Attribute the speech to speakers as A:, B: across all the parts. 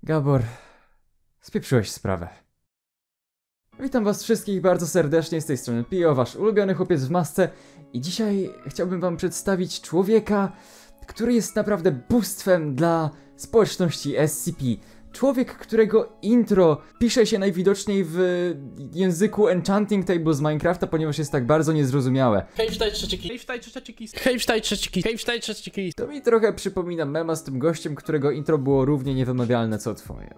A: Gabor, spieprzyłeś sprawę. Witam was wszystkich bardzo serdecznie, z tej strony Pio, wasz ulubiony chłopiec w masce i dzisiaj chciałbym wam przedstawić człowieka, który jest naprawdę bóstwem dla społeczności SCP. Człowiek, którego intro pisze się najwidoczniej w języku Enchanting Table z Minecrafta, ponieważ jest tak bardzo niezrozumiałe.
B: Hej, wstaj trzeciki. Hej, wstaj trzeciki. Hej, wstaj trzeciki. Hej, wstaj trzeciki.
A: To mi trochę przypomina mema z tym gościem, którego intro było równie niewymawialne co twoje.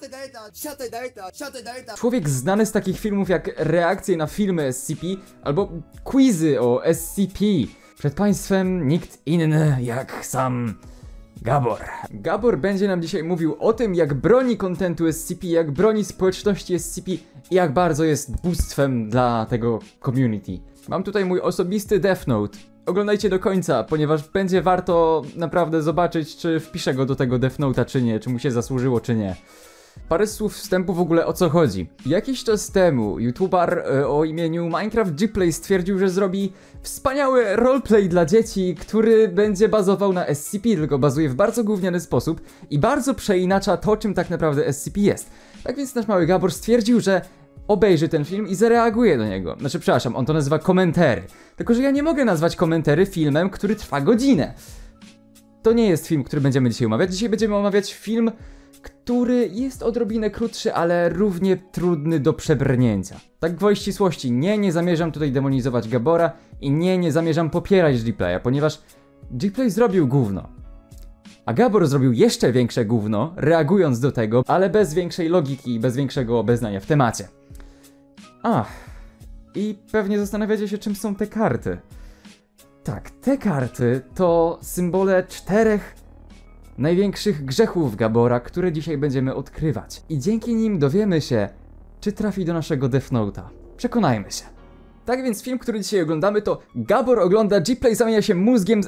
A: Człowiek znany z takich filmów jak reakcje na filmy SCP albo quizy o SCP. Przed państwem nikt inny jak sam Gabor. Gabor będzie nam dzisiaj mówił o tym, jak broni kontentu SCP, jak broni społeczności SCP i jak bardzo jest bóstwem dla tego community. Mam tutaj mój osobisty Death Note. Oglądajcie do końca, ponieważ będzie warto naprawdę zobaczyć, czy wpiszę go do tego Death Note'a, czy nie, czy mu się zasłużyło, czy nie. Parę słów wstępu w ogóle o co chodzi. Jakiś czas temu YouTuber o imieniu Minecraft Gplay stwierdził, że zrobi wspaniały roleplay dla dzieci, który będzie bazował na SCP, tylko bazuje w bardzo gówniany sposób i bardzo przeinacza to, czym tak naprawdę SCP jest. Tak więc nasz mały Gabor stwierdził, że obejrzy ten film i zareaguje do niego. Znaczy, przepraszam, on to nazywa komentary. Tylko że ja nie mogę nazwać komentary filmem, który trwa godzinę. To nie jest film, który będziemy dzisiaj omawiać. Dzisiaj będziemy omawiać film, który jest odrobinę krótszy, ale równie trudny do przebrnięcia. Tak gwoli ścisłości, nie zamierzam tutaj demonizować Gabora i nie zamierzam popierać Gplaya, ponieważ Gplay zrobił gówno. A Gabor zrobił jeszcze większe gówno, reagując do tego, ale bez większej logiki i bez większego obeznania w temacie. I pewnie zastanawiacie się, czym są te karty. Tak, te karty to symbole 4 największych grzechów Gabora, które dzisiaj będziemy odkrywać. I dzięki nim dowiemy się, czy trafi do naszego Death Note'a. Przekonajmy się. Tak więc film, który dzisiaj oglądamy, to Gabor ogląda Gplay zamienia się mózgiem z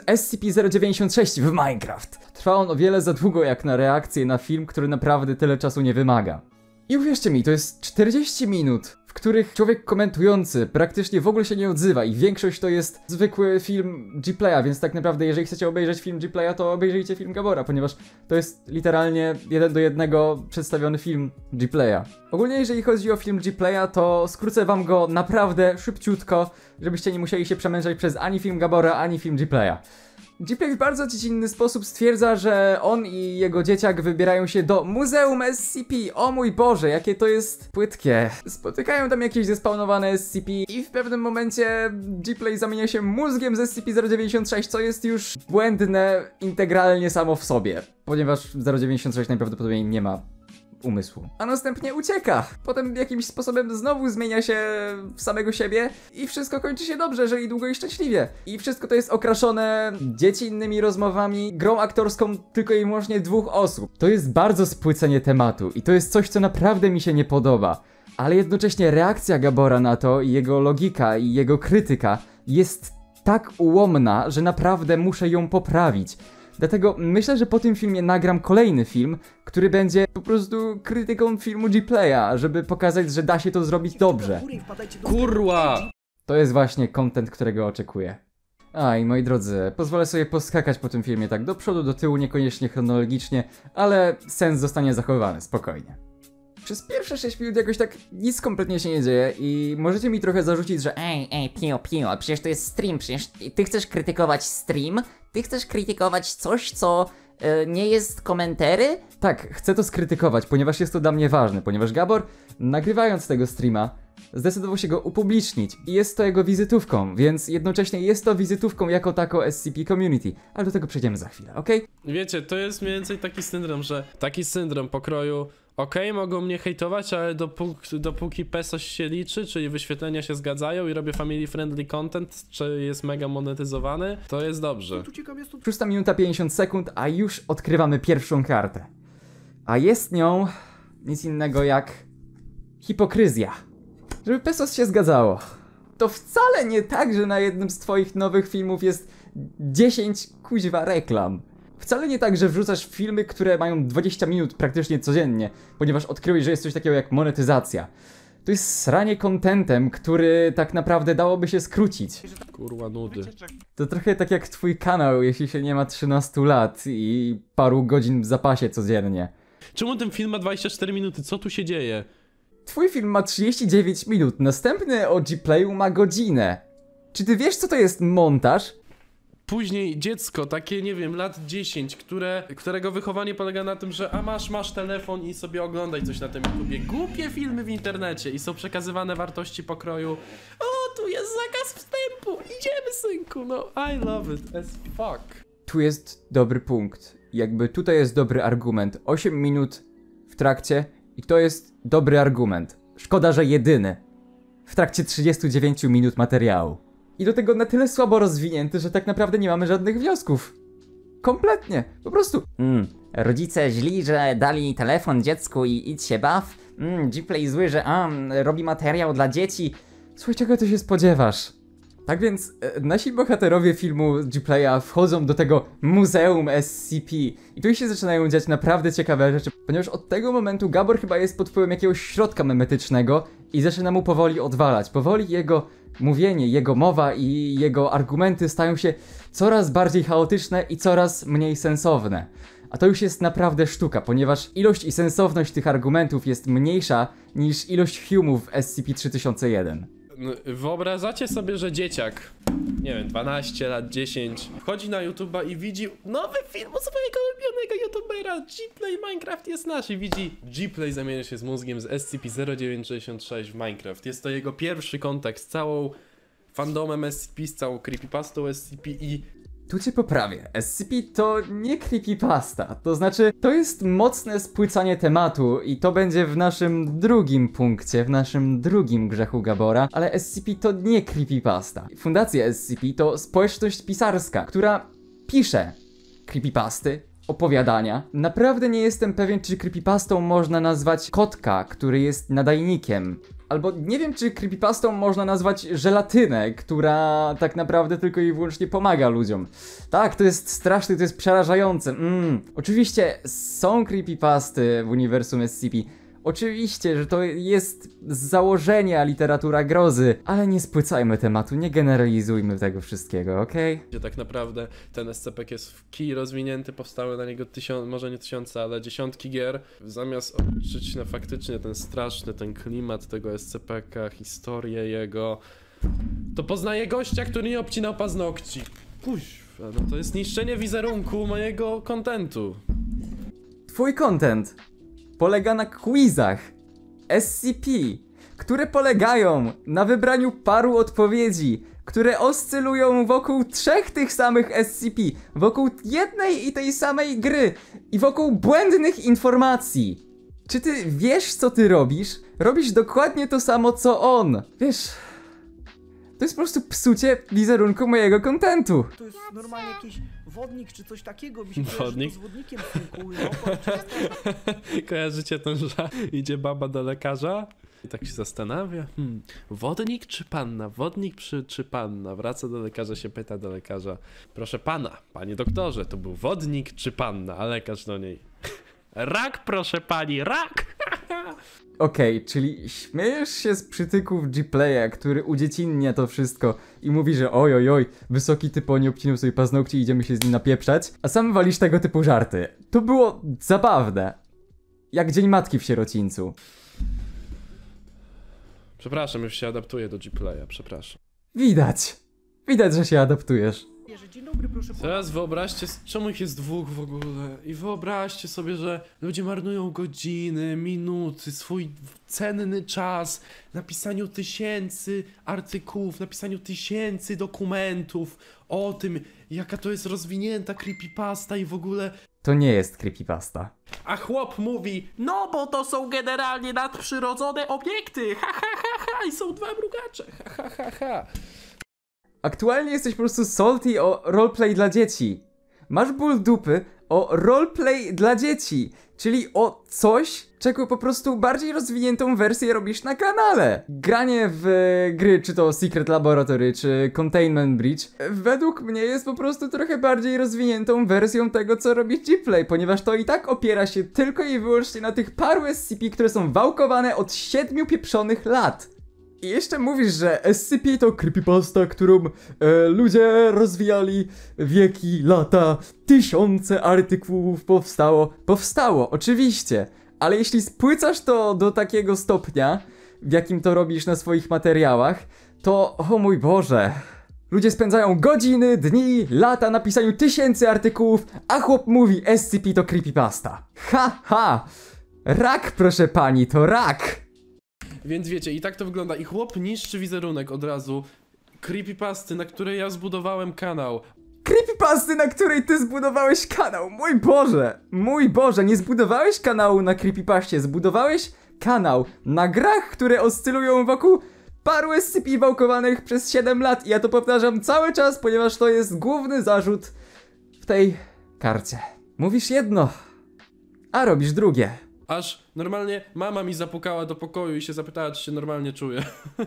A: SCP-096 w Minecraft. Trwa on o wiele za długo jak na reakcję na film, który naprawdę tyle czasu nie wymaga. I uwierzcie mi, to jest 40 minut, w których człowiek komentujący praktycznie w ogóle się nie odzywa i większość to jest zwykły film Gplaya, więc tak naprawdę jeżeli chcecie obejrzeć film Gplaya, to obejrzyjcie film Gabora, ponieważ to jest literalnie 1 do 1 przedstawiony film Gplaya. Ogólnie jeżeli chodzi o film Gplaya, to skrócę wam go naprawdę szybciutko, żebyście nie musieli się przemęczać przez ani film Gabora, ani film Gplaya. Gplay w bardzo dziecinny sposób stwierdza, że on i jego dzieciak wybierają się do Muzeum SCP. O mój Boże, jakie to jest płytkie. Spotykają tam jakieś zespawnowane SCP i w pewnym momencie Gplay zamienia się mózgiem z SCP-096, co jest już błędne integralnie samo w sobie, ponieważ 096 najprawdopodobniej nie ma umysłu. A następnie ucieka. Potem jakimś sposobem znowu zmienia się w samego siebie i wszystko kończy się dobrze, jeżeli długo i szczęśliwie. I wszystko to jest okraszone dziecinnymi rozmowami, grą aktorską tylko i wyłącznie 2 osób. To jest bardzo spłycenie tematu i to jest coś, co naprawdę mi się nie podoba. Ale jednocześnie reakcja Gabora na to i jego logika i jego krytyka jest tak ułomna, że naprawdę muszę ją poprawić. Dlatego myślę, że po tym filmie nagram kolejny film, który będzie po prostu krytyką filmu Gplaya, żeby pokazać, że da się to zrobić dobrze.
B: Kurwa!
A: To jest właśnie content, którego oczekuję. I moi drodzy, pozwolę sobie poskakać po tym filmie tak do przodu, do tyłu, niekoniecznie chronologicznie, ale sens zostanie zachowany, spokojnie. Przez pierwsze 6 minut jakoś tak nic kompletnie się nie dzieje i możecie mi trochę zarzucić, że Pio, przecież to jest stream, przecież ty chcesz krytykować stream? Ty chcesz krytykować coś, co nie jest komentary? Tak, chcę to skrytykować, ponieważ jest to dla mnie ważne, ponieważ Gabor, nagrywając tego streama, zdecydował się go upublicznić i jest to jego wizytówką, więc jednocześnie jest to wizytówką jako tako SCP Community, ale do tego przejdziemy za chwilę, okej?
B: Wiecie, to jest mniej więcej taki syndrom, że taki syndrom pokroju mogą mnie hejtować, ale dopóki PESOS się liczy, czyli wyświetlenia się zgadzają i robię family friendly content, czy jest mega monetyzowany, to jest dobrze.
A: 6 minuta 50 sekund, a już odkrywamy pierwszą kartę. A jest nią nic innego jak hipokryzja. Żeby PESOS się zgadzało. To wcale nie tak, że na jednym z twoich nowych filmów jest 10 kuźwa reklam. Wcale nie tak, że wrzucasz filmy, które mają 20 minut praktycznie codziennie, ponieważ odkryłeś, że jest coś takiego jak monetyzacja. To jest sranie contentem, który tak naprawdę dałoby się skrócić.
B: Kurwa nudy.
A: To trochę tak jak twój kanał, jeśli się nie ma 13 lat i paru godzin w zapasie codziennie.
B: Czemu ten film ma 24 minuty? Co tu się dzieje?
A: Twój film ma 39 minut, następny o G-Playu ma godzinę. Czy ty wiesz, co to jest montaż?
B: Później dziecko, takie nie wiem, lat 10, którego wychowanie polega na tym, że masz telefon i sobie oglądaj coś na tym YouTubie. Głupie filmy w internecie i są przekazywane wartości pokroju. O, tu jest zakaz wstępu, idziemy synku, no I love it as fuck.
A: Tu jest dobry punkt. Jakby tutaj jest dobry argument. 8 minut w trakcie i to jest dobry argument. Szkoda, że jedyny. W trakcie 39 minut materiału. I do tego na tyle słabo rozwinięty, że tak naprawdę nie mamy żadnych wniosków. Kompletnie. Po prostu.
C: Rodzice źli, że dali telefon dziecku i idź się baw. G-Play zły, że robi materiał dla dzieci.
A: Słuchaj, czego ty się spodziewasz? Tak więc nasi bohaterowie filmu G-Playa wchodzą do tego muzeum SCP i tu się zaczynają dziać naprawdę ciekawe rzeczy, ponieważ od tego momentu Gabor chyba jest pod wpływem jakiegoś środka memetycznego i zaczyna mu powoli odwalać. Powoli jego mówienie, jego mowa i jego argumenty stają się coraz bardziej chaotyczne i coraz mniej sensowne. A to już jest naprawdę sztuka, ponieważ ilość i sensowność tych argumentów jest mniejsza niż ilość humów w SCP-3001.
B: Wyobrażacie sobie, że dzieciak, nie wiem, 12 lat, 10, wchodzi na YouTube'a i widzi nowy film u swojego ulubionego YouTubera, G-Play Minecraft jest nasz i widzi G-Play zamienia się z mózgiem z SCP-0966 w Minecraft. Jest to jego pierwszy kontakt z całą fandomem SCP, z całą creepypastą SCP i...
A: Tu cię poprawię. SCP to nie creepypasta, to znaczy to jest mocne spłycanie tematu i to będzie w naszym drugim punkcie, w naszym drugim grzechu Gabora, ale SCP to nie creepypasta. Fundacja SCP to społeczność pisarska, która pisze creepypasty, opowiadania. Naprawdę nie jestem pewien, czy creepypastą można nazwać kotka, który jest nadajnikiem. Albo nie wiem, czy creepypastą można nazwać żelatynę, która tak naprawdę tylko i wyłącznie pomaga ludziom. Tak, to jest straszne, to jest przerażające. Oczywiście są creepypasty w uniwersum SCP. Oczywiście, że to jest z założenia literatura grozy, ale nie spłycajmy tematu, nie generalizujmy tego wszystkiego, okej?
B: Gdzie tak naprawdę ten SCP jest w kij rozwinięty, powstały na niego może nie tysiące, ale dziesiątki gier. Zamiast odczuć na faktycznie ten straszny, ten klimat tego SCP-ka, historię jego, to poznaje gościa, który nie obcinał paznokci. Kuźwa, no to jest niszczenie wizerunku mojego kontentu.
A: Twój content polega na quizach SCP, które polegają na wybraniu paru odpowiedzi, które oscylują wokół 3 tych samych SCP, wokół jednej i tej samej gry i wokół błędnych informacji. Czy ty wiesz, co ty robisz? Robisz dokładnie to samo, co on. Wiesz, to jest po prostu psucie wizerunku mojego kontentu.
D: To jest normalnie jakiś wodnik czy coś takiego, mi się
B: Wodnik?
D: z wodnikiem synku, no,
B: Kojarzycie ten żart? Idzie baba do lekarza i tak się zastanawia. Wodnik czy panna? Wodnik czy panna? Wraca do lekarza, się pyta do lekarza. Proszę pana, panie doktorze, to był wodnik czy panna? A lekarz do niej. Rak, proszę pani, rak!
A: Okej, czyli śmiejesz się z przytyków G-Playa, który udziecinnia to wszystko i mówi, że oj, wysoki typo nie obcinał sobie paznokci i idziemy się z nim napieprzać, a sam walisz tego typu żarty. To było zabawne. Jak Dzień Matki w sierocińcu.
B: Przepraszam, już się adaptuję do G-Playa, przepraszam.
A: Widać, że się adaptujesz.
D: Dzień dobry, proszę pana.
B: Teraz wyobraźcie, czemu ich jest dwóch w ogóle i wyobraźcie sobie, że ludzie marnują godziny, minuty, swój cenny czas na pisaniu tysięcy artykułów, na pisaniu tysięcy dokumentów o tym, jaka to jest rozwinięta creepypasta i w ogóle...
A: To nie jest creepypasta.
B: A chłop mówi, no bo to są generalnie nadprzyrodzone obiekty, i są dwa mrugacze,
A: Aktualnie jesteś po prostu salty o roleplay dla dzieci. Masz ból dupy o roleplay dla dzieci, czyli o coś, czego po prostu bardziej rozwiniętą wersję robisz na kanale. Granie w gry, czy to Secret Laboratory, czy Containment Breach, według mnie jest po prostu trochę bardziej rozwiniętą wersją tego, co robi G-Play, ponieważ to i tak opiera się tylko i wyłącznie na tych paru SCP, które są wałkowane od 7 pieprzonych lat. I jeszcze mówisz, że SCP to creepypasta, którą ludzie rozwijali wieki, lata, tysiące artykułów powstało. Powstało, oczywiście. Ale jeśli spłycasz to do takiego stopnia, w jakim to robisz na swoich materiałach, to o mój Boże. Ludzie spędzają godziny, dni, lata na pisaniu tysięcy artykułów, a chłop mówi SCP to creepypasta. Ha, ha! Rak, proszę pani, to rak!
B: Więc wiecie, i tak to wygląda. I chłop niszczy wizerunek od razu creepypasty, na której ja zbudowałem kanał.
A: Creepypasty, na której ty zbudowałeś kanał, mój Boże! Mój Boże, nie zbudowałeś kanału na creepypaście, zbudowałeś kanał na grach, które oscylują wokół paru SCP wałkowanych przez 7 lat i ja to powtarzam cały czas, ponieważ to jest główny zarzut w tej karcie. Mówisz jedno, a robisz drugie.
B: Aż normalnie mama mi zapukała do pokoju i się zapytała, czy się normalnie czuję.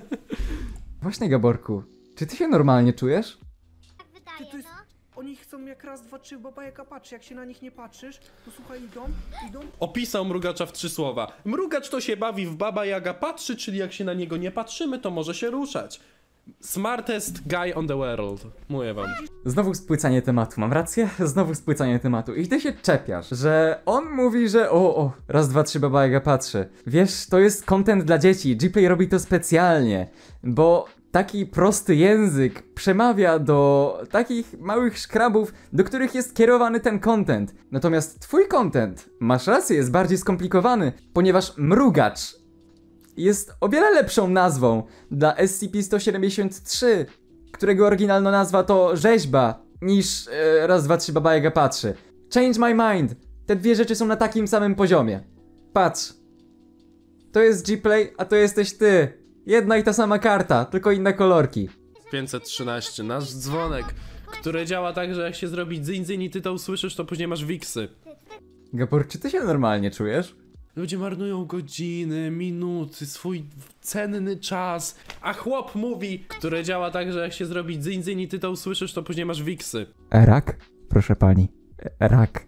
A: Właśnie, Gaborku, czy ty się normalnie czujesz?
D: Ty, to jest... Oni chcą jak raz, dwa, trzy, baba jaka patrzy. Jak się na nich nie patrzysz, to słuchaj, idą.
B: Opisał mrugacza w 3 słowa. Mrugacz to się bawi w Baba Jaga patrzy, czyli jak się na niego nie patrzymy, to może się ruszać. Smartest guy on the world. Mówię wam.
A: Znowu spłycanie tematu, mam rację? Znowu spłycanie tematu. I ty się czepiasz, że on mówi, że raz, dwa, trzy, Baba Jaga patrzy. Wiesz, to jest content dla dzieci. Gplay robi to specjalnie, bo taki prosty język przemawia do takich małych szkrabów, do których jest kierowany ten content. Natomiast twój content, masz rację, jest bardziej skomplikowany, ponieważ mrugacz jest o wiele lepszą nazwą dla SCP-173, którego oryginalna nazwa to rzeźba, niż raz, dwa, trzy, Baba Jaga patrzy. Change my mind. Te dwie rzeczy są na takim samym poziomie. Patrz. To jest Gplay, a to jesteś ty. Jedna i ta sama karta, tylko inne kolorki.
B: 513, nasz dzwonek, który działa tak, że jak się zrobi dzyń i ty to usłyszysz, to później masz wiksy.
A: Gabor, czy ty się normalnie czujesz?
B: Ludzie marnują godziny, minuty, swój cenny czas, a chłop mówi, które działa tak, że jak się zrobi dzyń i ty to usłyszysz, to później masz wiksy.
A: Rak? Proszę pani. Rak.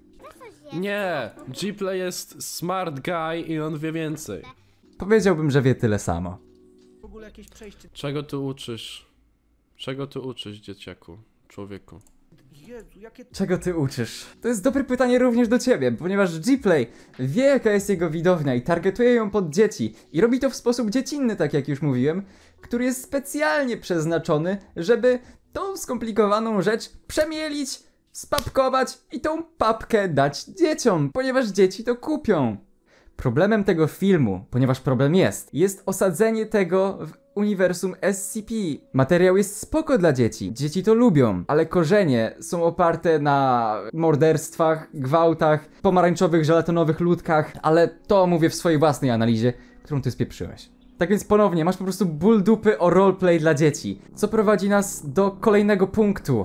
B: Nie, Gplay jest smart guy i on wie więcej.
A: Powiedziałbym, że wie tyle samo.
D: w ogóle jakieś przejście.
B: Czego ty uczysz? Czego ty uczysz, dzieciaku, człowieku?
D: Jezu, jakie...
A: Czego ty uczysz? To jest dobre pytanie również do ciebie, ponieważ Gplay wie, jaka jest jego widownia i targetuje ją pod dzieci. I robi to w sposób dziecinny, tak jak już mówiłem, który jest specjalnie przeznaczony, żeby tą skomplikowaną rzecz przemielić, spapkować i tą papkę dać dzieciom, ponieważ dzieci to kupią. Problemem tego filmu, ponieważ problem jest osadzenie tego w uniwersum SCP. Materiał jest spoko dla dzieci, dzieci to lubią, ale korzenie są oparte na morderstwach, gwałtach, pomarańczowych, żelatonowych ludkach, ale to mówię w swojej własnej analizie, którą ty spieprzyłeś. Tak więc ponownie, masz po prostu ból dupy o roleplay dla dzieci, co prowadzi nas do kolejnego punktu,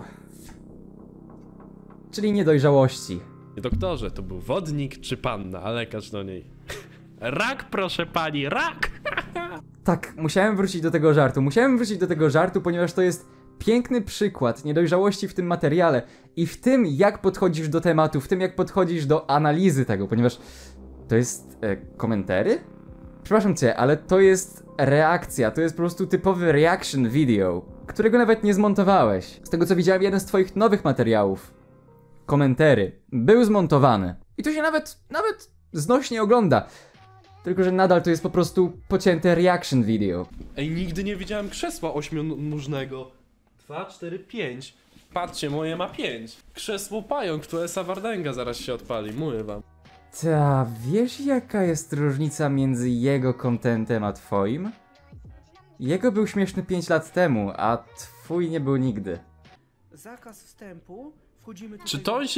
A: czyli niedojrzałości.
B: Doktorze, to był wodnik czy panna, a lekarz do niej. Rak, proszę pani, rak!
A: Tak, musiałem wrócić do tego żartu, ponieważ to jest piękny przykład niedojrzałości w tym materiale i w tym, jak podchodzisz do tematu, w tym, jak podchodzisz do analizy tego, ponieważ to jest komentary? Przepraszam cię, ale to jest reakcja, to jest po prostu typowy reaction video, którego nawet nie zmontowałeś. Z tego co widziałem, jeden z twoich nowych materiałów, komentary, był zmontowany. I to się nawet znośnie ogląda. Tylko że nadal to jest po prostu pocięte reaction video.
B: Ej, nigdy nie widziałem krzesła 8-nóżnego. 2, 4, 5. Patrzcie, moje ma 5. Krzesło pająk, to Esa Wardęga zaraz się odpali, mówię wam.
A: Ta, wiesz jaka jest różnica między jego kontentem a twoim? Jego był śmieszny 5 lat temu, a twój nie był nigdy.
D: Zakaz wstępu. Wchodzimy tutaj...
B: Czy to on się...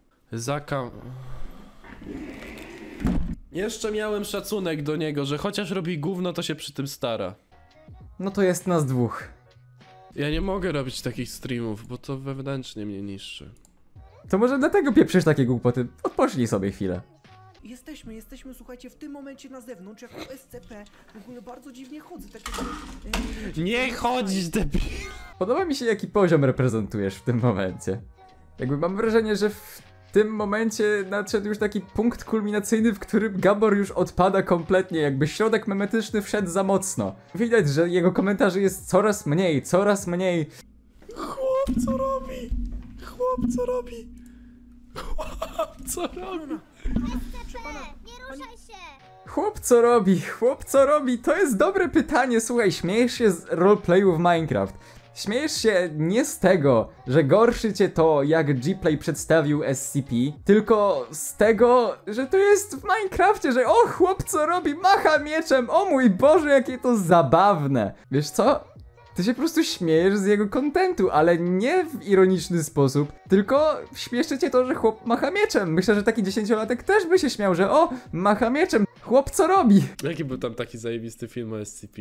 B: Jeszcze miałem szacunek do niego, że chociaż robi gówno, to się przy tym stara.
A: No to jest nas dwóch.
B: Ja nie mogę robić takich streamów, bo to wewnętrznie mnie niszczy.
A: To może dlatego pieprzysz takie głupoty. Odpocznij sobie chwilę.
D: Jesteśmy, słuchajcie, w tym momencie na zewnątrz, jako SCP. W ogóle bardzo dziwnie chodzę, tak jak...
B: Nie chodzić, debil!
A: Podoba mi się, jaki poziom reprezentujesz w tym momencie. Jakby mam wrażenie, że w tym momencie nadszedł już taki punkt kulminacyjny, w którym Gabor już odpada kompletnie, jakby środek memetyczny wszedł za mocno. Widać, że jego komentarzy jest coraz mniej, coraz mniej.
B: Chłop, co robi? Chłop, co robi? Chłop, co robi?
E: Nie ruszaj się!
A: Chłop co robi? Chłop co robi? To jest dobre pytanie, słuchaj, śmiejesz się z roleplayu w Minecraft. Śmiejesz się nie z tego, że gorszy cię to, jak Gplay przedstawił SCP, tylko z tego, że to jest w Minecrafcie, że o, chłop co robi, macha mieczem, o mój Boże, jakie to zabawne. Wiesz co? Ty się po prostu śmiejesz z jego kontentu, ale nie w ironiczny sposób, tylko śmieszy cię to, że chłop macha mieczem. Myślę, że taki 10-latek też by się śmiał, że o, macha mieczem, chłop co robi?
B: Jaki był tam taki zajebisty film o SCP?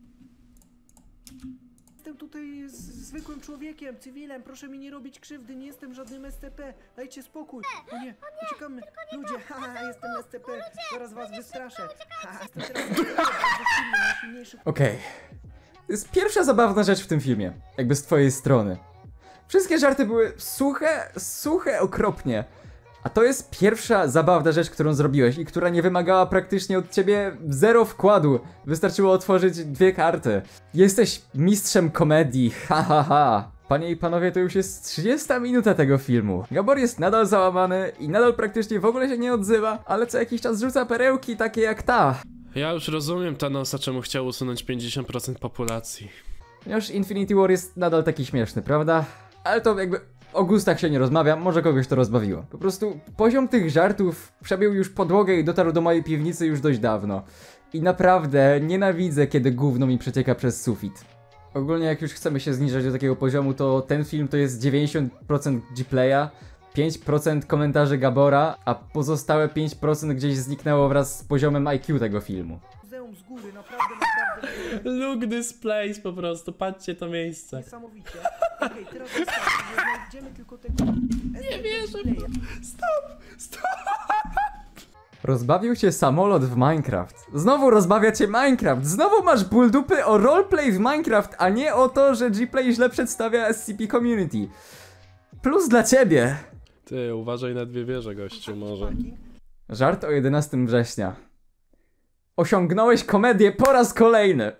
D: Jestem tutaj zwykłym człowiekiem, cywilem, proszę mi nie robić krzywdy, nie jestem żadnym SCP, dajcie spokój. O nie, uciekamy. Ludzie, haha, jestem SCP, zaraz was wystraszę. Haha, jestem teraz najsilniejszy.
A: Okej. To jest pierwsza zabawna rzecz w tym filmie, jakby z twojej strony. Wszystkie żarty były suche okropnie. A to jest pierwsza zabawna rzecz, którą zrobiłeś i która nie wymagała praktycznie od ciebie zero wkładu. Wystarczyło otworzyć 2 karty. Jesteś mistrzem komedii, ha ha ha. Panie i panowie, to już jest 30 minuta tego filmu. Gabor jest nadal załamany i nadal praktycznie w ogóle się nie odzywa, ale co jakiś czas rzuca perełki takie jak ta.
B: Ja już rozumiem Thanosa, czemu chciał usunąć 50% populacji.
A: Ponieważ Infinity War jest nadal taki śmieszny, prawda? Ale to jakby o gustach się nie rozmawia, może kogoś to rozbawiło. Po prostu poziom tych żartów przebił już podłogę i dotarł do mojej piwnicy już dość dawno. I naprawdę nienawidzę, kiedy gówno mi przecieka przez sufit. Ogólnie jak już chcemy się zniżać do takiego poziomu, to ten film to jest 90% Gplaya, 5% komentarzy Gabora, a pozostałe 5% gdzieś zniknęło wraz z poziomem IQ tego filmu.
D: Muzeum z góry, naprawdę.
B: Look this place po prostu, patrzcie to miejsce.
D: Niesamowicie. Okej, teraz wystarczy, że znajdziemy tylko tego...
B: Nie wierzę. Stop!
A: Rozbawił cię samolot w Minecraft. Znowu rozbawia cię Minecraft. Znowu masz ból dupy o roleplay w Minecraft, a nie o to, że Gplay źle przedstawia SCP Community. Plus dla ciebie.
B: Ty, uważaj na 2 wieże, gościu, może.
A: Żart o 11 września. Osiągnąłeś komedię po raz kolejny.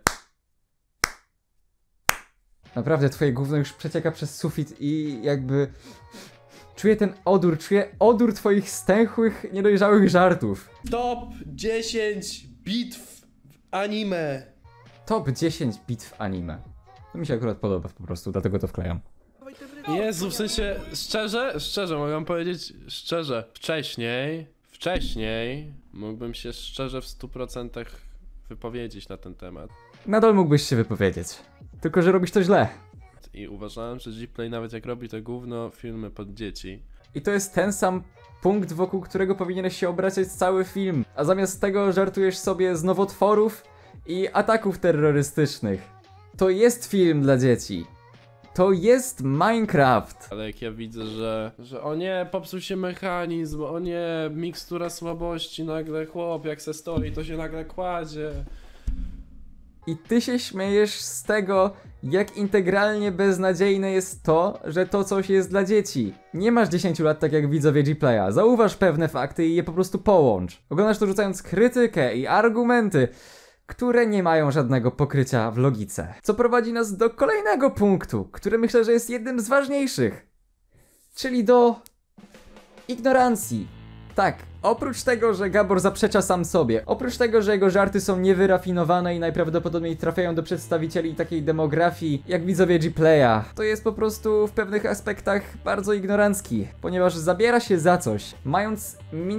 A: Naprawdę, twoje gówno już przecieka przez sufit i jakby... Czuję odór twoich stęchłych, niedojrzałych żartów.
F: Top 10 bitw w anime.
A: Top 10 bitw anime. To mi się akurat podoba po prostu, dlatego to wklejam.
B: Jezu, w sensie, szczerze, mogę wam powiedzieć szczerze, wcześniej mógłbym się szczerze w 100% wypowiedzieć na ten temat.
A: Nadal mógłbyś się wypowiedzieć. Tylko, że robisz to źle.
B: I uważałem, że Gplay nawet jak robi to gówno filmy pod dzieci.
A: I to jest ten sam punkt, wokół którego powinieneś się obracać cały film. A zamiast tego żartujesz sobie z nowotworów i ataków terrorystycznych. To jest film dla dzieci. To jest Minecraft.
B: Ale jak ja widzę, że o nie, popsuł się mechanizm, o nie, mikstura słabości, nagle chłop jak se stoi, to się nagle kładzie.
A: I ty się śmiejesz z tego, jak integralnie beznadziejne jest to, że to coś jest dla dzieci. Nie masz 10 lat tak jak widzowie Gplaya. Zauważ pewne fakty i je po prostu połącz. Oglądasz to rzucając krytykę i argumenty, które nie mają żadnego pokrycia w logice. Co prowadzi nas do kolejnego punktu, który myślę, że jest jednym z ważniejszych. Czyli do ignorancji. Tak, oprócz tego, że Gabor zaprzecza sam sobie, oprócz tego, że jego żarty są niewyrafinowane i najprawdopodobniej trafiają do przedstawicieli takiej demografii jak widzowie Gplaya, to jest po prostu w pewnych aspektach bardzo ignorancki, ponieważ zabiera się za coś, mając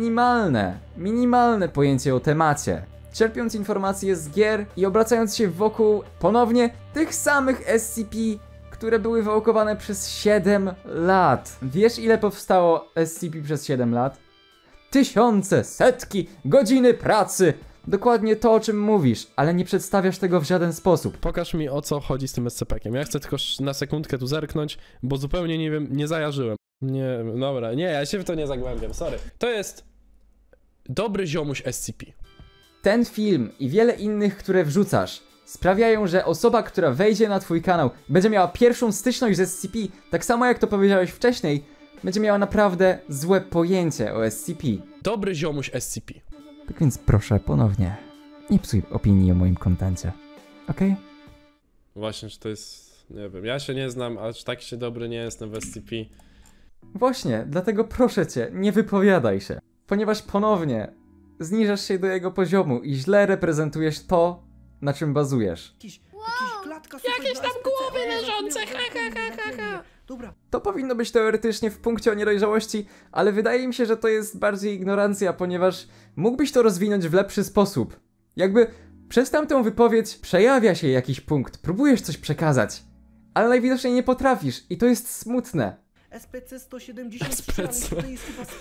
A: minimalne pojęcie o temacie. Czerpiąc informacje z gier i obracając się wokół ponownie tych samych SCP, które były wałkowane przez 7 lat. Wiesz, ile powstało SCP przez 7 lat? Tysiące, setki, godziny pracy. Dokładnie to, o czym mówisz, ale nie przedstawiasz tego w żaden sposób.
B: Pokaż mi, o co chodzi z tym SCP-kiem. Ja chcę tylko na sekundkę tu zerknąć, bo zupełnie nie wiem, nie zajarzyłem. Nie, dobra, nie, ja się w to nie zagłębiam, sorry. To jest dobry ziomuś SCP.
A: Ten film i wiele innych, które wrzucasz, sprawiają, że osoba, która wejdzie na twój kanał, będzie miała pierwszą styczność z SCP, tak samo jak to powiedziałeś wcześniej, będzie miała naprawdę złe pojęcie o SCP.
B: Dobry ziomuś SCP.
A: Tak więc proszę ponownie, nie psuj opinii o moim kontencie. Okej?
B: Właśnie, czy to jest... Nie wiem, ja się nie znam, aż tak się dobry nie jestem w SCP.
A: Właśnie, dlatego proszę cię, nie wypowiadaj się. Ponieważ ponownie zniżasz się do jego poziomu i źle reprezentujesz to, na czym bazujesz.
D: Jakiś klatka
B: Jakieś tam głowy leżące,
D: Dobra,
A: To powinno być teoretycznie w punkcie o niedojrzałości, ale wydaje mi się, że to jest bardziej ignorancja, ponieważ mógłbyś to rozwinąć w lepszy sposób. Jakby przez tamtą wypowiedź przejawia się jakiś punkt, próbujesz coś przekazać, ale najwidoczniej nie potrafisz i to jest smutne.
D: SPC 173,
B: SPC.
D: ale to jest chyba...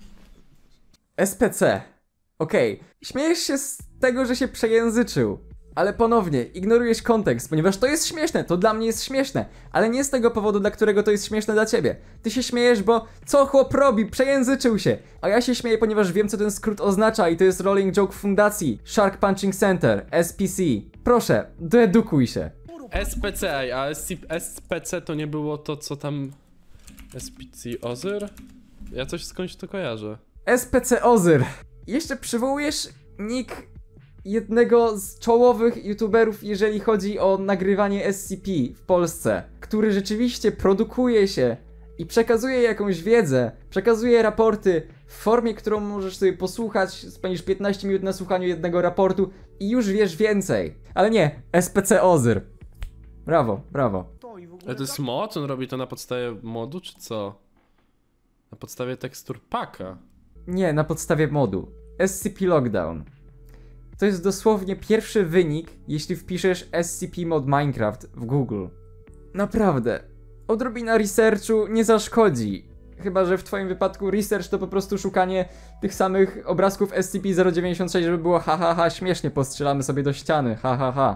A: SPC. Okej, śmiejesz się z tego, że się przejęzyczył. Ale ponownie, ignorujesz kontekst, ponieważ to jest śmieszne, to dla mnie jest śmieszne, ale nie z tego powodu, dla którego to jest śmieszne dla ciebie. Ty się śmiejesz, bo co chłop robi? Przejęzyczył się. A ja się śmieję, ponieważ wiem, co ten skrót oznacza i to jest Rolling Joke Fundacji, Shark Punching Center, SPC. Proszę, doedukuj się.
B: SPC, a SPC to nie było to, co tam... SPC Ozyr? Ja coś skądś to kojarzę.
A: SPC Ozyr. Jeszcze przywołujesz nick jednego z czołowych youtuberów, jeżeli chodzi o nagrywanie SCP w Polsce, który rzeczywiście produkuje się i przekazuje jakąś wiedzę, przekazuje raporty w formie, którą możesz sobie posłuchać, spędzisz 15 minut na słuchaniu jednego raportu i już wiesz więcej. Ale nie, SPC Ozyr. Brawo, brawo.
D: To i w ogóle
B: Ale to jest mod? On robi to na podstawie modu, czy co? Na podstawie tekstur paka.
A: Nie, na podstawie modu. SCP Lockdown. To jest dosłownie pierwszy wynik, jeśli wpiszesz SCP mod Minecraft w Google. Naprawdę. Odrobina researchu nie zaszkodzi. Chyba że w twoim wypadku research to po prostu szukanie tych samych obrazków SCP-096, żeby było ha ha ha, śmiesznie postrzelamy sobie do ściany, ha ha ha.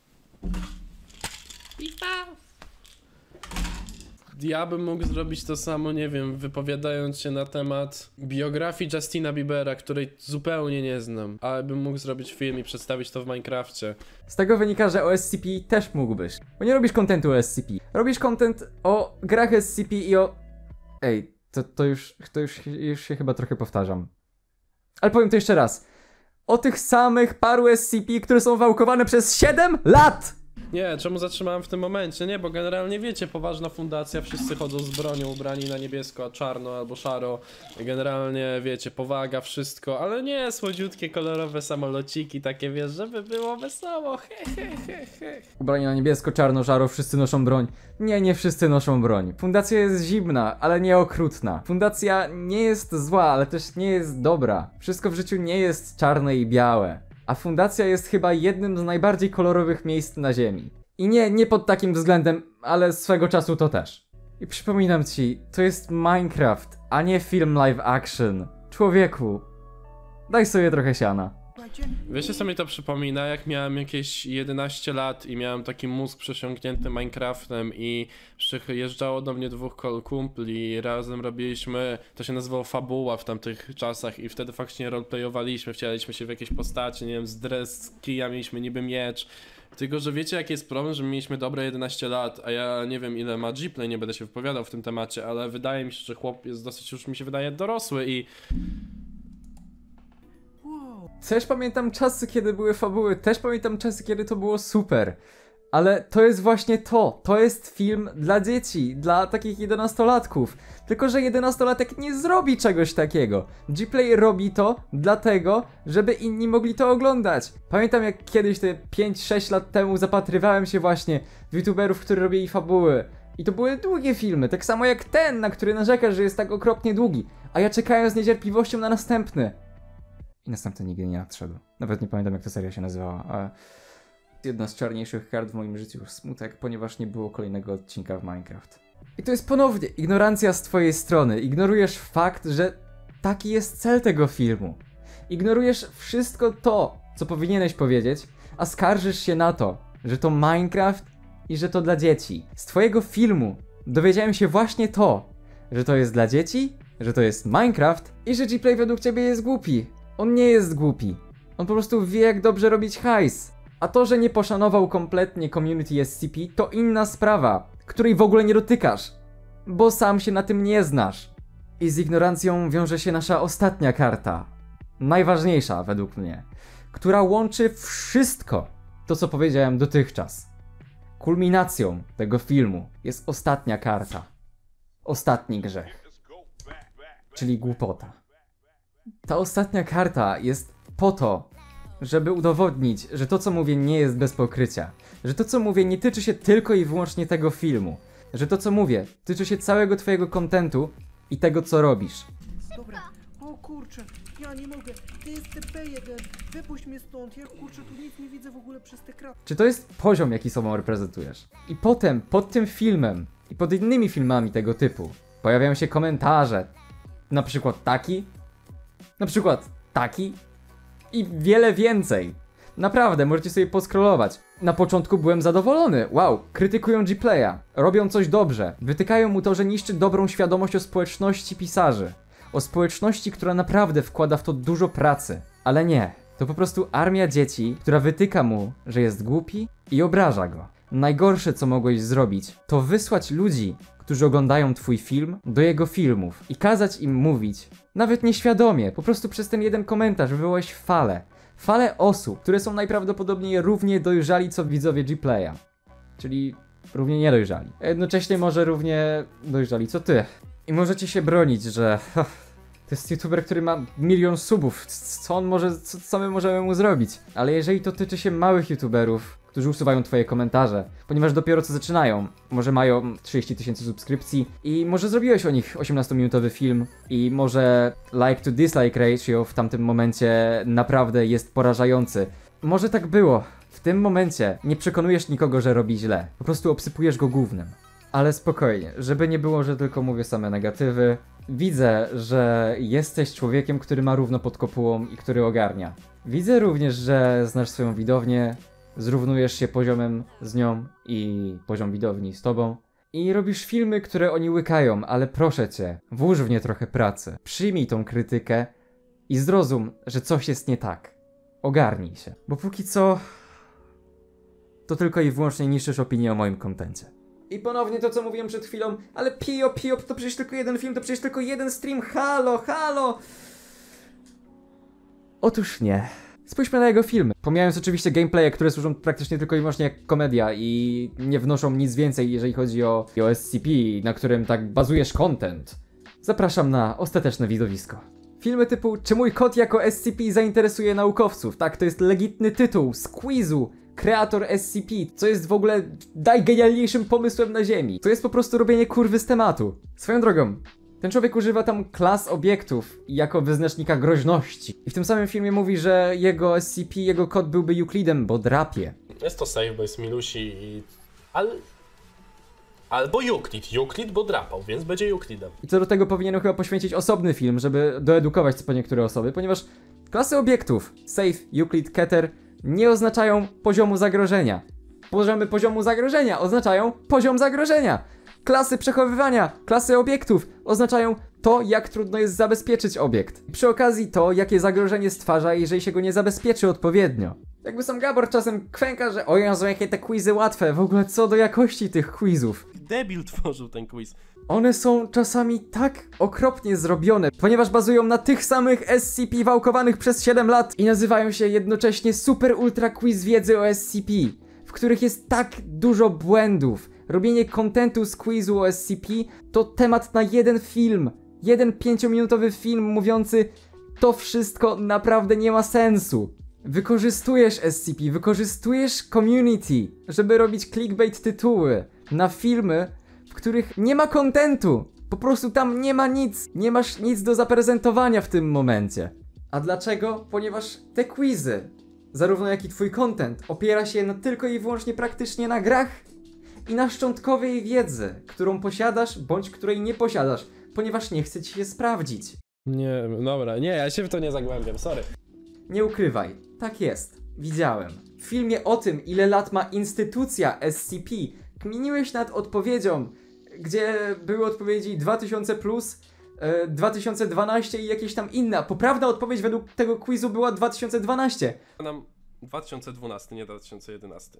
B: Ja bym mógł zrobić to samo, nie wiem, wypowiadając się na temat biografii Justina Biebera, której zupełnie nie znam, ale bym mógł zrobić film i przedstawić to w Minecrafcie.
A: Z tego wynika, że o SCP też mógłbyś. Bo nie robisz kontentu o SCP. Robisz content o grach SCP i o... Ej, to już się chyba trochę powtarzam. Ale powiem to jeszcze raz. O tych samych paru SCP, które są wałkowane przez 7 lat!
B: Nie, czemu zatrzymałem w tym momencie? Nie, bo generalnie wiecie, poważna fundacja, wszyscy chodzą z bronią ubrani na niebiesko, a czarno albo szaro. Generalnie wiecie, powaga, wszystko, ale nie słodziutkie, kolorowe samolociki, takie wiesz, żeby było wesoło,
A: Ubrani na niebiesko, czarno, żaro, wszyscy noszą broń. Nie wszyscy noszą broń. Fundacja jest zimna, ale nie okrutna. Fundacja nie jest zła, ale też nie jest dobra. Wszystko w życiu nie jest czarne i białe. A fundacja jest chyba jednym z najbardziej kolorowych miejsc na ziemi. I nie pod takim względem, ale swego czasu to też. I przypominam ci, to jest Minecraft, a nie film live action. Człowieku, daj sobie trochę siana.
B: Wiecie co mi to przypomina? Jak miałem jakieś 11 lat i miałem taki mózg przesiąknięty Minecraftem i przyjeżdżało do mnie dwóch kumpli, razem robiliśmy, to się nazywało fabuła w tamtych czasach i wtedy faktycznie roleplayowaliśmy, wcielaliśmy się w jakieś postacie, nie wiem, z kija mieliśmy niby miecz. Tylko, że wiecie jaki jest problem, że my mieliśmy dobre 11 lat, a ja nie wiem ile ma Gplay, nie będę się wypowiadał w tym temacie, ale wydaje mi się, że chłop jest dosyć już mi się wydaje dorosły i...
A: Też pamiętam czasy, kiedy były fabuły, też pamiętam czasy, kiedy to było super. Ale to jest właśnie to jest film dla dzieci, dla takich 11-latków. Tylko, że 11-latek nie zrobi czegoś takiego. Gplay robi to dlatego, żeby inni mogli to oglądać. Pamiętam jak kiedyś te 5-6 lat temu zapatrywałem się właśnie w youtuberów, którzy robili fabuły. I to były długie filmy, tak samo jak ten, na który narzekasz, że jest tak okropnie długi. A ja czekałem z niecierpliwością na następny. I następny nigdy nie nadszedł. Nawet nie pamiętam jak ta seria się nazywała, ale... Jedna z czarniejszych kart w moim życiu, smutek, ponieważ nie było kolejnego odcinka w Minecraft. I to jest ponownie ignorancja z twojej strony. Ignorujesz fakt, że taki jest cel tego filmu. Ignorujesz wszystko to, co powinieneś powiedzieć, a skarżysz się na to, że to Minecraft i że to dla dzieci. Z twojego filmu dowiedziałem się właśnie to, że to jest dla dzieci, że to jest Minecraft i że Gplay według ciebie jest głupi. On nie jest głupi. On po prostu wie jak dobrze robić hajs. A to, że nie poszanował kompletnie community SCP, to inna sprawa, której w ogóle nie dotykasz. bo sam się na tym nie znasz. I z ignorancją wiąże się nasza ostatnia karta. Najważniejsza według mnie. Która łączy wszystko to, co powiedziałem dotychczas. Kulminacją tego filmu jest ostatnia karta. Ostatni grzech. Czyli głupota. Ta ostatnia karta jest po to, żeby udowodnić, że to, co mówię, nie jest bez pokrycia. Że to, co mówię, nie tyczy się tylko i wyłącznie tego filmu. Że to, co mówię, tyczy się całego twojego kontentu i tego, co robisz.
D: Dobra. O kurczę, ja nie mogę. Ty jest TP1. Wypuść mnie stąd. Ja kurczę, tu nic nie widzę w ogóle przez te kraty.
A: Czy to jest poziom, jaki sobą reprezentujesz? I potem, pod tym filmem i pod innymi filmami tego typu pojawiają się komentarze. Na przykład taki i wiele więcej. Naprawdę, możecie sobie poskrolować. Na początku byłem zadowolony. Wow, krytykują Gplaya, robią coś dobrze. Wytykają mu to, że niszczy dobrą świadomość o społeczności pisarzy. O społeczności, która naprawdę wkłada w to dużo pracy. Ale nie, to po prostu armia dzieci, która wytyka mu, że jest głupi i obraża go. Najgorsze, co mogłeś zrobić, to wysłać ludzi, którzy oglądają twój film, do jego filmów i kazać im mówić, nawet nieświadomie, po prostu przez ten jeden komentarz wywołałeś falę osób, które są najprawdopodobniej równie dojrzali co widzowie Gplaya. Czyli równie niedojrzali. A jednocześnie może równie dojrzali co ty. I możecie się bronić, że to jest youtuber, który ma 1 000 000 subów. Co on może, co my możemy mu zrobić? Ale jeżeli to tyczy się małych youtuberów, którzy usuwają twoje komentarze, ponieważ dopiero co zaczynają, może mają 30 000 subskrypcji i może zrobiłeś o nich 18-minutowy film i może like to dislike ratio w tamtym momencie naprawdę jest porażający. Może tak było. W tym momencie nie przekonujesz nikogo, że robi źle. Po prostu obsypujesz go gównem. Ale spokojnie, żeby nie było, że tylko mówię same negatywy. Widzę, że jesteś człowiekiem, który ma równo pod kopułą i który ogarnia. Widzę również, że znasz swoją widownię, zrównujesz się poziomem z nią i poziom widowni z tobą. I robisz filmy, które oni łykają, ale proszę cię, włóż w nie trochę pracy. Przyjmij tą krytykę i zrozum, że coś jest nie tak. Ogarnij się. Bo póki co, to tylko i wyłącznie niszczysz opinię o moim kontencie. I ponownie to, co mówiłem przed chwilą, ale Pio, to przecież tylko jeden film, to przecież tylko jeden stream, halo! Otóż nie. Spójrzmy na jego filmy. Pomijając oczywiście gameplaye, które służą praktycznie tylko i wyłącznie jak komedia i nie wnoszą nic więcej, jeżeli chodzi o SCP, na którym tak bazujesz content. Zapraszam na ostateczne widowisko. Filmy typu Czy mój kot jako SCP zainteresuje naukowców? Tak, to jest legitny tytuł z quizu. Kreator SCP, co jest w ogóle najgenialniejszym pomysłem na ziemi. To jest po prostu robienie kurwy z tematu. Swoją drogą, ten człowiek używa tam klas obiektów jako wyznacznika groźności. I w tym samym filmie mówi, że jego SCP, jego kod byłby Euklidem, bo drapie.
B: Jest to safe, bo jest Milusi i... Albo Euklid, bo drapał, więc będzie Euklidem.
A: I co do tego powinienem chyba poświęcić osobny film, żeby doedukować co po niektóre osoby, ponieważ klasy obiektów, safe, Euclid, Keter, nie oznaczają poziomu zagrożenia. Poziomu zagrożenia oznaczają poziom zagrożenia. Klasy przechowywania, klasy obiektów oznaczają to, jak trudno jest zabezpieczyć obiekt. I przy okazji to, jakie zagrożenie stwarza, jeżeli się go nie zabezpieczy odpowiednio. Jakby sam Gabor czasem kwęka, że o Jezu, jakie te quizy łatwe, w ogóle co do jakości tych quizów.
B: Debil tworzył ten quiz.
A: One są czasami tak okropnie zrobione, ponieważ bazują na tych samych SCP wałkowanych przez 7 lat i nazywają się jednocześnie Super Ultra Quiz Wiedzy o SCP, w których jest tak dużo błędów. Robienie kontentu z quizu o SCP to temat na jeden film. Jeden 5-minutowy film mówiący to wszystko naprawdę nie ma sensu. Wykorzystujesz SCP, wykorzystujesz community, żeby robić clickbait tytuły na filmy, w których nie ma kontentu. Po prostu tam nie ma nic. Nie masz nic do zaprezentowania w tym momencie. A dlaczego? Ponieważ te quizy, zarówno jak i twój content, opiera się tylko i wyłącznie praktycznie na grach i na szczątkowej wiedzy, którą posiadasz, bądź której nie posiadasz, ponieważ nie chce ci się sprawdzić.
B: Nie, dobra, nie, ja się w to nie zagłębiam, sorry.
A: Nie ukrywaj, tak jest. Widziałem. W filmie o tym, ile lat ma instytucja SCP, kminiłeś nad odpowiedzią, gdzie były odpowiedzi 2000 plus, 2012 i jakieś tam inne. Poprawna odpowiedź według tego quizu była 2012.
B: Nam 2012, nie 2011.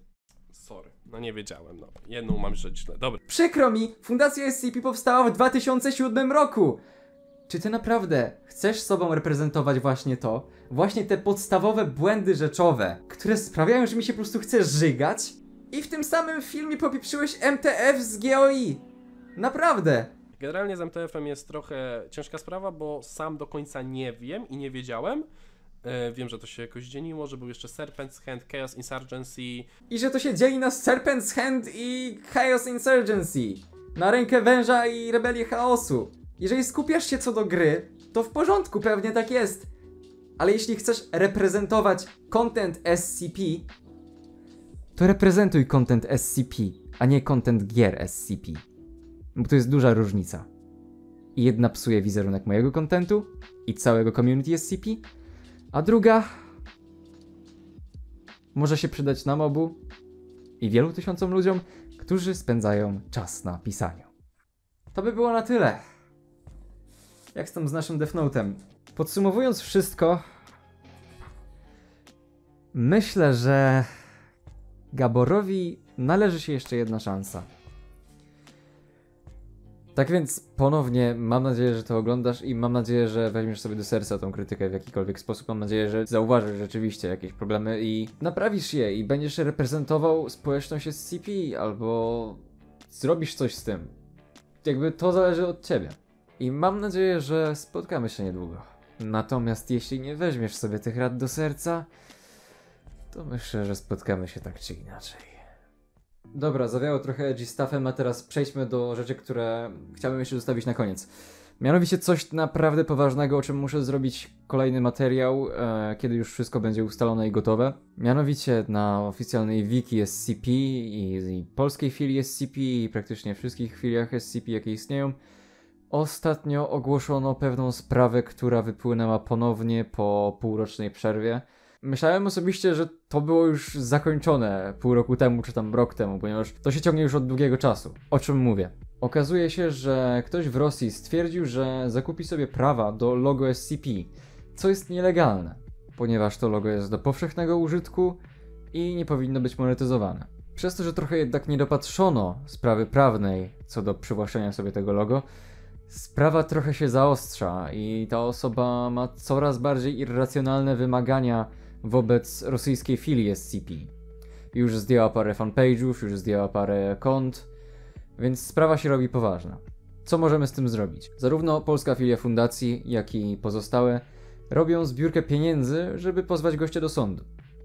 B: Sorry, no nie wiedziałem, no. Jedną mam rzecz źle, dobra.
A: Przykro mi, Fundacja SCP powstała w 2007 roku. Czy ty naprawdę chcesz sobą reprezentować właśnie to? Właśnie te podstawowe błędy rzeczowe, które sprawiają, że mi się po prostu chce żygać? I w tym samym filmie popieprzyłeś MTF z GOI. Naprawdę.
B: Generalnie z MTF-em jest trochę ciężka sprawa, bo sam do końca nie wiem i nie wiedziałem. Wiem, że to się jakoś dzieliło, że był jeszcze Serpent's Hand, Chaos Insurgency.
A: I że to się dzieli na Serpent's Hand i Chaos Insurgency. Na rękę węża i rebelię chaosu. Jeżeli skupiasz się co do gry, to w porządku, pewnie tak jest. Ale jeśli chcesz reprezentować content SCP, to reprezentuj content SCP, a nie content gier SCP. Bo to jest duża różnica. I jedna psuje wizerunek mojego kontentu i całego community SCP, a druga może się przydać nam obu i wielu tysiącom ludziom, którzy spędzają czas na pisaniu. To by było na tyle. Jak tam z naszym Death Note'em? Podsumowując wszystko, myślę, że Gaborowi należy się jeszcze jedna szansa. Tak więc ponownie mam nadzieję, że to oglądasz i mam nadzieję, że weźmiesz sobie do serca tą krytykę w jakikolwiek sposób. Mam nadzieję, że zauważysz rzeczywiście jakieś problemy i naprawisz je i będziesz reprezentował społeczność SCP albo zrobisz coś z tym. Jakby to zależy od ciebie. I mam nadzieję, że spotkamy się niedługo. Natomiast jeśli nie weźmiesz sobie tych rad do serca, to myślę, że spotkamy się tak czy inaczej. Dobra, zawiało trochę edgy stuffem, a teraz przejdźmy do rzeczy, które chciałbym jeszcze zostawić na koniec. Mianowicie coś naprawdę poważnego, o czym muszę zrobić kolejny materiał, kiedy już wszystko będzie ustalone i gotowe. Mianowicie na oficjalnej wiki SCP i polskiej filii SCP i praktycznie wszystkich filiach SCP, jakie istnieją, ostatnio ogłoszono pewną sprawę, która wypłynęła ponownie po półrocznej przerwie. Myślałem osobiście, że to było już zakończone pół roku temu, czy tam rok temu, ponieważ to się ciągnie już od długiego czasu. O czym mówię? Okazuje się, że ktoś w Rosji stwierdził, że zakupi sobie prawa do logo SCP, co jest nielegalne, ponieważ to logo jest do powszechnego użytku i nie powinno być monetyzowane. Przez to, że trochę jednak nie dopatrzono sprawy prawnej co do przywłaszczenia sobie tego logo, sprawa trochę się zaostrza i ta osoba ma coraz bardziej irracjonalne wymagania wobec rosyjskiej filii SCP. Już zdjęła parę fanpage'ów, już zdjęła parę kont, więc sprawa się robi poważna. Co możemy z tym zrobić? Zarówno polska filia fundacji, jak i pozostałe robią zbiórkę pieniędzy, żeby pozwać gościa do sądu.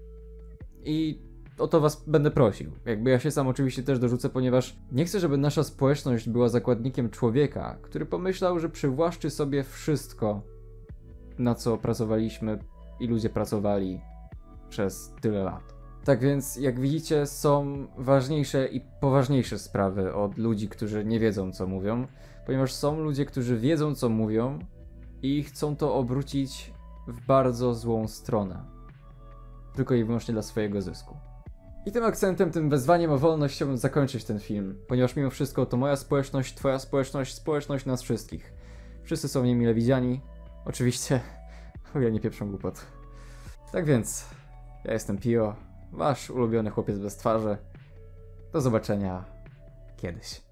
A: I o to was będę prosił. Jakby ja się sam oczywiście też dorzucę, ponieważ nie chcę, żeby nasza społeczność była zakładnikiem człowieka, który pomyślał, że przywłaszczy sobie wszystko, na co pracowaliśmy i ludzie pracowali przez tyle lat. Tak więc, jak widzicie, są ważniejsze i poważniejsze sprawy od ludzi, którzy nie wiedzą, co mówią, ponieważ są ludzie, którzy wiedzą, co mówią i chcą to obrócić w bardzo złą stronę. Tylko i wyłącznie dla swojego zysku. I tym akcentem, tym wezwaniem o wolność chciałbym zakończyć ten film, ponieważ mimo wszystko to moja społeczność, twoja społeczność, społeczność nas wszystkich. Wszyscy są niemile widziani. Oczywiście, o ile nie pieprzą głupot. Tak więc, ja jestem Pio, wasz ulubiony chłopiec bez twarzy. Do zobaczenia kiedyś.